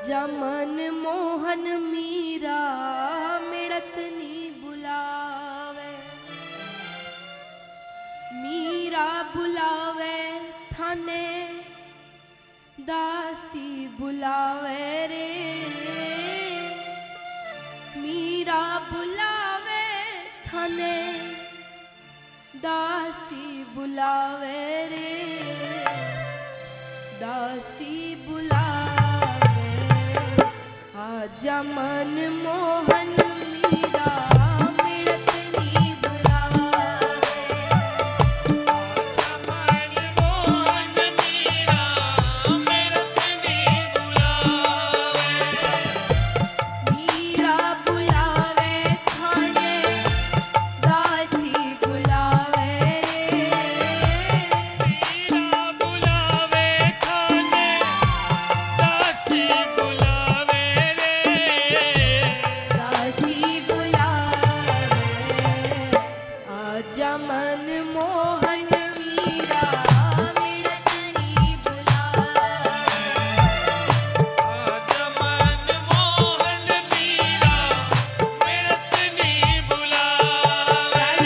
जमन मोहन मीरा मिड़त नी बुलावे, मीरा बुलावे थाने दासी बुलावे रे, मीरा बुलावे थाने दासी बुलावे रे, दासी बुलावे जमन मोहन मीरा मिड़त नी बुलावे, जमन मोहन मीरा मिड़त नी बुलावे, मीरा बुलावे थाने दासी बुलावे रे, मीरा बुलावे थाने दासी बुलावे रे, दासी बुलावे जमन मोहन मीरा मिड़त नी बुलावे, जमन मोहन मीरा मिड़त नी बुलावे।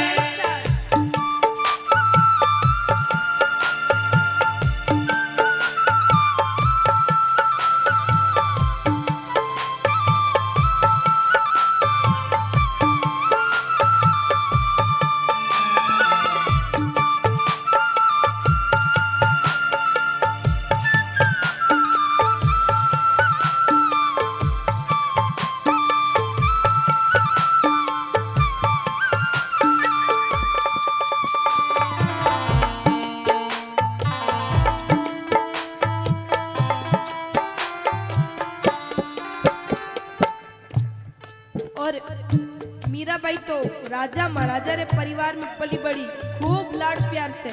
और मीराबाई तो राजा महाराजा रे परिवार में पली बड़ी, खूब लाड प्यार से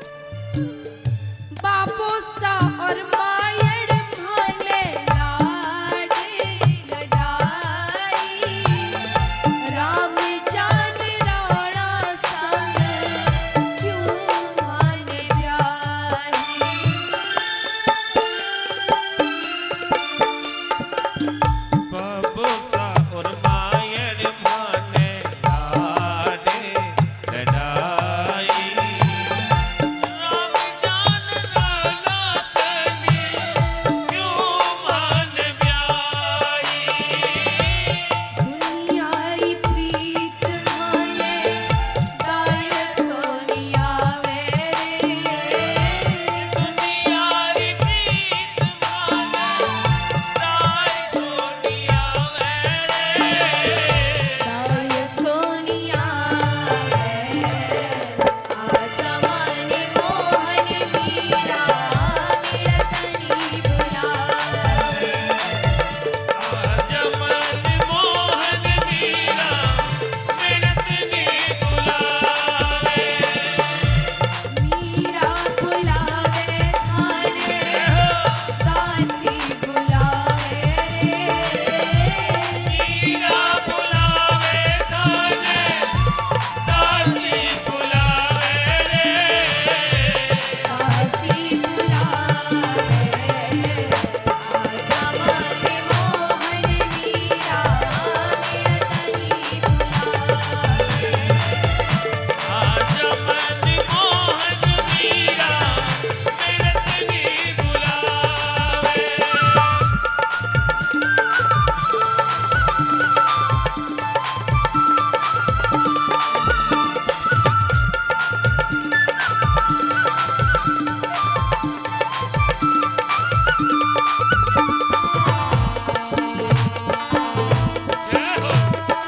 बाबू सा और मायड़ भाने लाड लड़ाई, राम जान राणा संग क्यों भाने जाई, बाबूसा और मायड़ माने लाडे लड़ाई, राम जान राणा सनी क्यों मान ब्याई, दुनियाई प्रीत भाने दाय कोनी आवे रे, दुनियारी प्रीत माने दाय दुनिया वेरे, दाय कोनी आवे जमन मोहन मीरा मिड़त नी बुलावे, जमन मोहन मीरा मिड़त नी बुलावे, मीरा बुलावे थाने दासी बुलावे रे, मीरा बुलावे थाने दासी बुलावे रे, दासी बुलावे जमन मोहन मीरा मिड़त नी बुलावे, जमन मोहन मीरा मिड़त नी बुलावे। जय हो।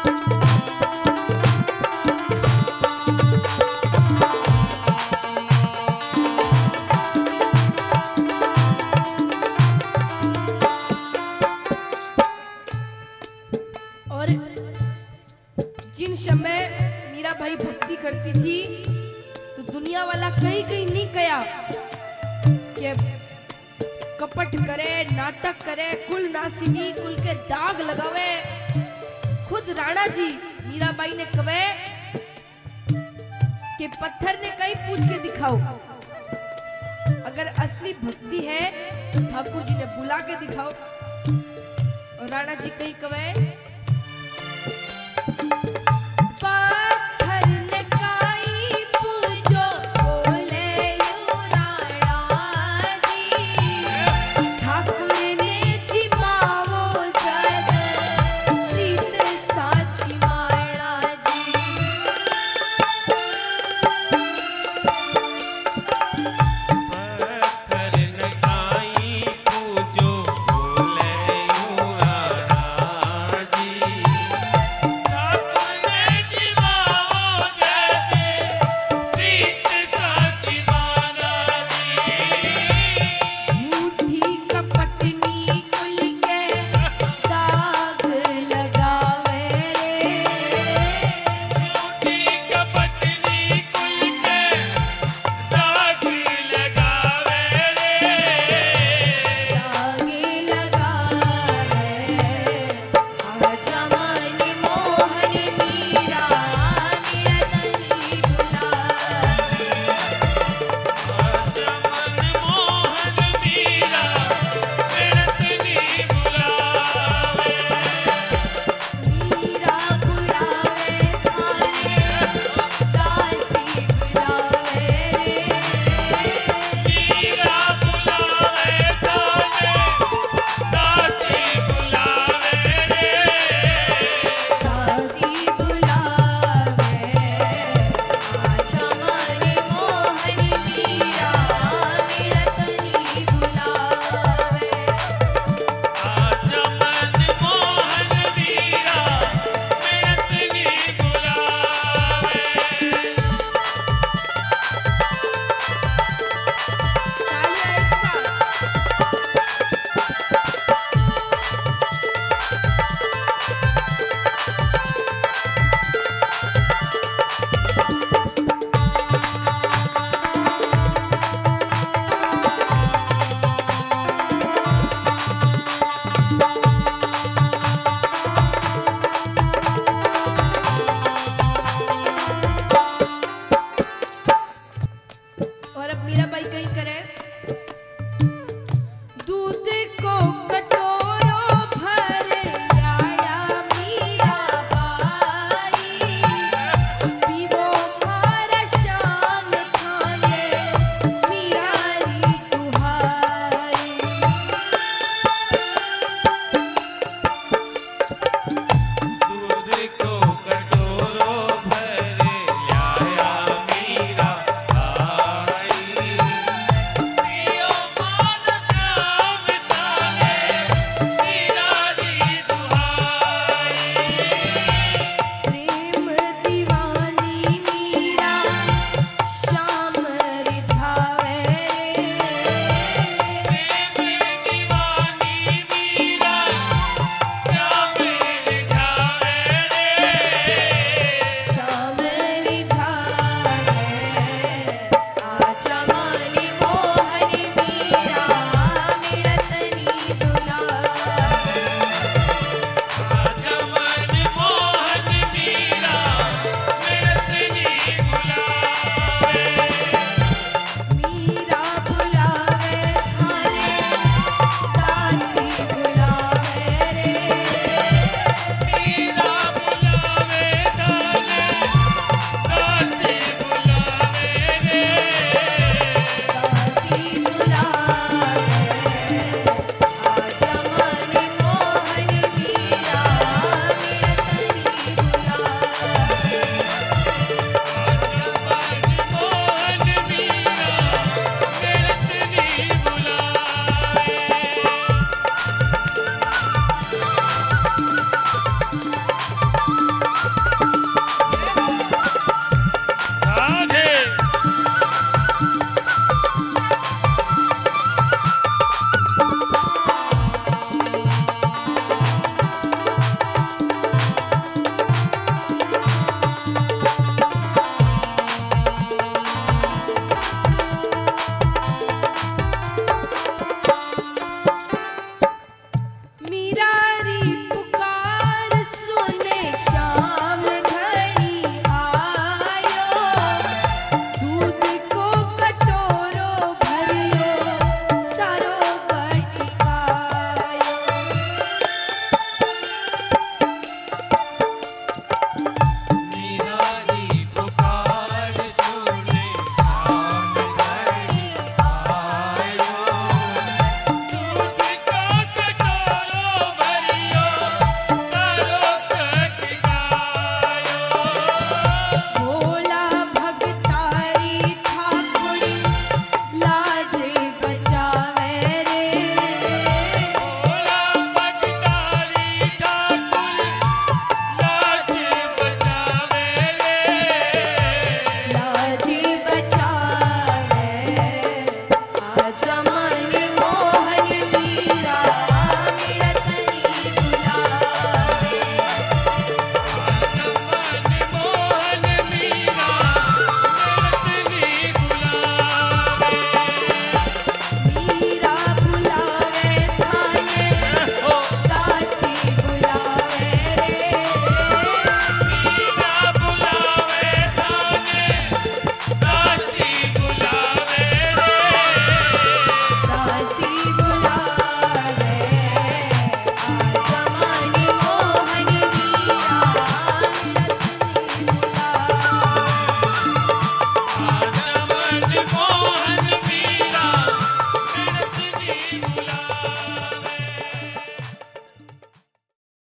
और जिन समय मीराबाई भक्ति करती थी तो दुनिया वाला कहीं कहीं नहीं कया कि कपट करे, नाटक करे, कुल नासिनी, कुल के दाग लगावे। खुद राणा जी मीराबाई ने कहे कि पत्थर ने कहीं पूछ के दिखाओ, अगर असली भक्ति है तो ठाकुर जी ने बुला के दिखाओ। और राणा जी कहीं कवे